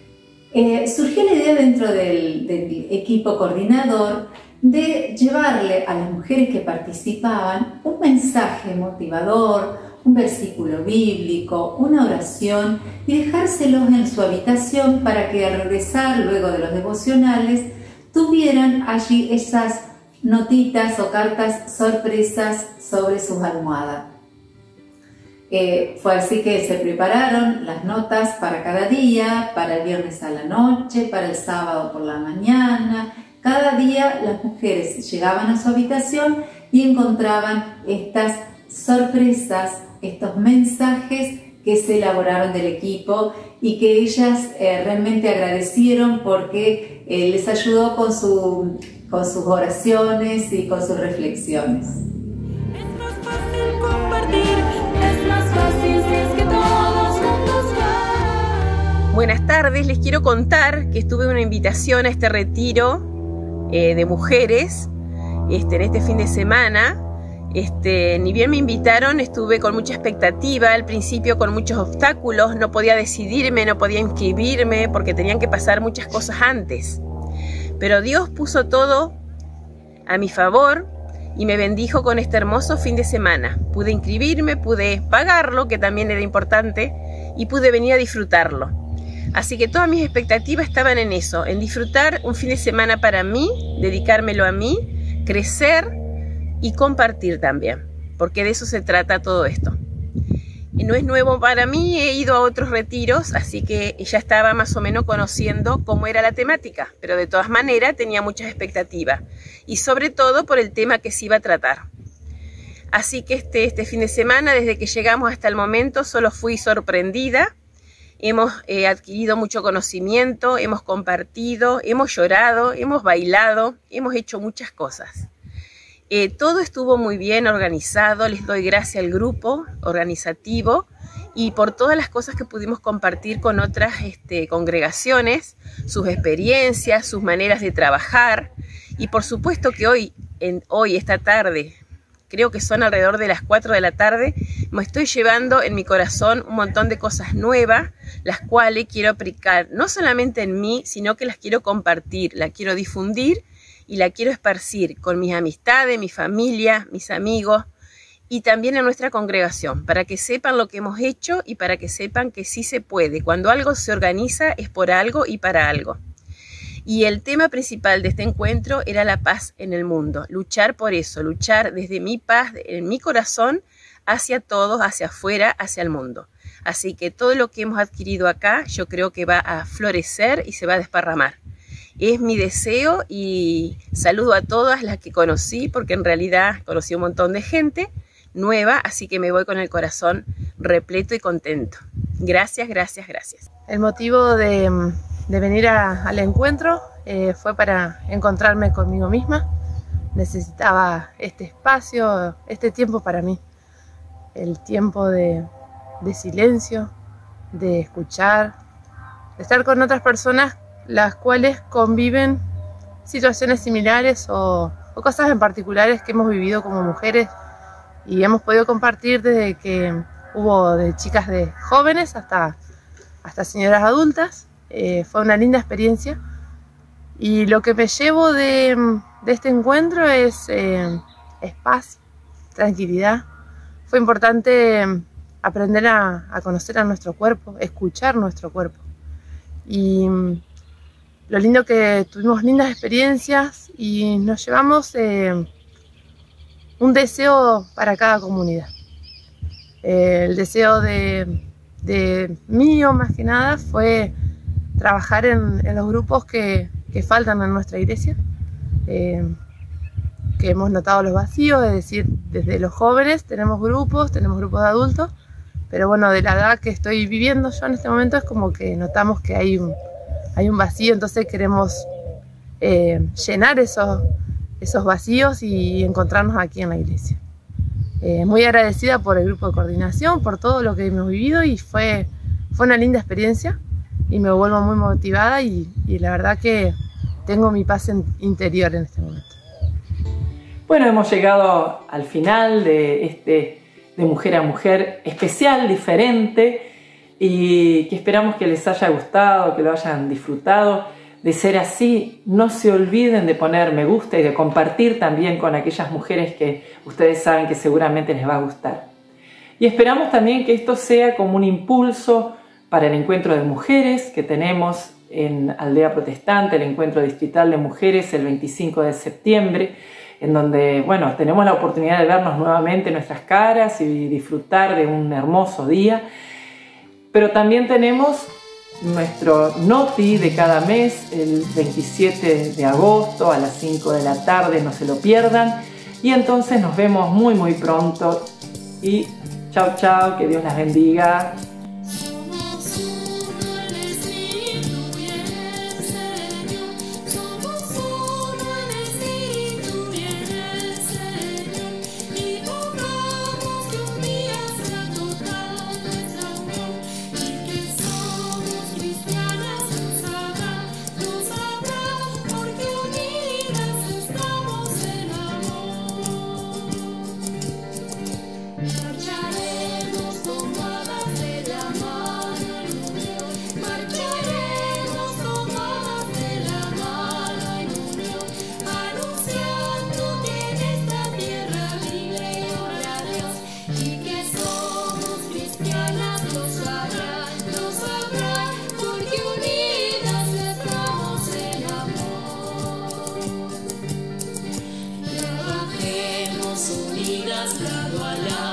Eh, surgió la idea dentro del, del equipo coordinador de llevarle a las mujeres que participaban un mensaje motivador, un versículo bíblico, una oración, y dejárselos en su habitación para que al regresar luego de los devocionales tuvieran allí esas notitas o cartas sorpresas sobre sus almohadas. Eh, fue así que se prepararon las notas para cada día, para el viernes a la noche, para el sábado por la mañana. Cada día las mujeres llegaban a su habitación y encontraban estas sorpresas, estos mensajes que se elaboraron del equipo, y que ellas eh, realmente agradecieron porque eh, les ayudó con, su, con sus oraciones y con sus reflexiones. Buenas tardes, les quiero contar que estuve en una invitación a este retiro eh, de mujeres este, en este fin de semana. Este, ni bien me invitaron, estuve con mucha expectativa, al principio con muchos obstáculos, no podía decidirme, no podía inscribirme porque tenían que pasar muchas cosas antes. Pero Dios puso todo a mi favor y me bendijo con este hermoso fin de semana. Pude inscribirme, pude pagarlo, que también era importante, y pude venir a disfrutarlo. Así que todas mis expectativas estaban en eso, en disfrutar un fin de semana para mí, dedicármelo a mí, crecer y compartir también, porque de eso se trata todo esto. Y no es nuevo para mí, he ido a otros retiros, así que ya estaba más o menos conociendo cómo era la temática, pero de todas maneras tenía muchas expectativas, y sobre todo por el tema que se iba a tratar. Así que este, este fin de semana, desde que llegamos hasta el momento, solo fui sorprendida hemos eh, adquirido mucho conocimiento, hemos compartido, hemos llorado, hemos bailado, hemos hecho muchas cosas. Eh, todo estuvo muy bien organizado, les doy gracias al grupo organizativo y por todas las cosas que pudimos compartir con otras este, congregaciones, sus experiencias, sus maneras de trabajar. Y por supuesto que hoy, en, hoy esta tarde, creo que son alrededor de las cuatro de la tarde, me estoy llevando en mi corazón un montón de cosas nuevas, las cuales quiero aplicar no solamente en mí, sino que las quiero compartir, las quiero difundir y la quiero esparcir con mis amistades, mi familia, mis amigos y también en nuestra congregación, para que sepan lo que hemos hecho y para que sepan que sí se puede. Cuando algo se organiza es por algo y para algo. Y el tema principal de este encuentro era la paz en el mundo, luchar por eso, luchar desde mi paz, en mi corazón, hacia todos, hacia afuera, hacia el mundo. Así que todo lo que hemos adquirido acá, yo creo que va a florecer y se va a desparramar. Es mi deseo y saludo a todas las que conocí, porque en realidad conocí un montón de gente nueva, así que me voy con el corazón repleto y contento. Gracias, gracias, gracias. El motivo de, de venir a, al encuentro eh, fue para encontrarme conmigo misma. Necesitaba este espacio, este tiempo para mí. El tiempo de, de silencio, de escuchar, de estar con otras personas las cuales conviven situaciones similares o, o cosas en particulares que hemos vivido como mujeres y hemos podido compartir desde que hubo de chicas de jóvenes hasta, hasta señoras adultas. Eh, fue una linda experiencia y lo que me llevo de, de este encuentro es, eh, es paz, tranquilidad. Fue importante aprender a, a conocer a nuestro cuerpo, escuchar nuestro cuerpo. Y lo lindo que tuvimos lindas experiencias y nos llevamos eh, un deseo para cada comunidad. Eh, el deseo de, de mío más que nada fue trabajar en, en los grupos que, que faltan en nuestra iglesia, eh, que hemos notado los vacíos, es decir, desde los jóvenes tenemos grupos, tenemos grupos de adultos, pero bueno, de la edad que estoy viviendo yo en este momento es como que notamos que hay un, hay un vacío, entonces queremos eh, llenar esos, esos vacíos y encontrarnos aquí en la iglesia. Eh, muy agradecida por el grupo de coordinación, por todo lo que hemos vivido y fue, fue una linda experiencia y me vuelvo muy motivada y, y la verdad que tengo mi paz en, interior en este momento. Bueno, hemos llegado al final de este de Mujer a Mujer especial, diferente, y que esperamos que les haya gustado, que lo hayan disfrutado. De ser así, no se olviden de poner me gusta y de compartir también con aquellas mujeres que ustedes saben que seguramente les va a gustar. Y esperamos también que esto sea como un impulso para el encuentro de mujeres que tenemos en Aldea Protestante, el encuentro distrital de mujeres el veinticinco de septiembre, en donde, bueno, tenemos la oportunidad de vernos nuevamente nuestras caras y disfrutar de un hermoso día. Pero también tenemos nuestro Noti de cada mes, el veintisiete de agosto a las cinco de la tarde, no se lo pierdan. Y entonces nos vemos muy muy pronto y chao chao, que Dios las bendiga. Marcharemos tomadas de la mano en unión, marcharemos tomadas de la mano en unión, anunciando que en esta tierra libre y ora a Dios, y que somos cristianas, lo sabrán, lo sabrán, porque unidas estamos en amor. Trabajemos unidas lado a lado.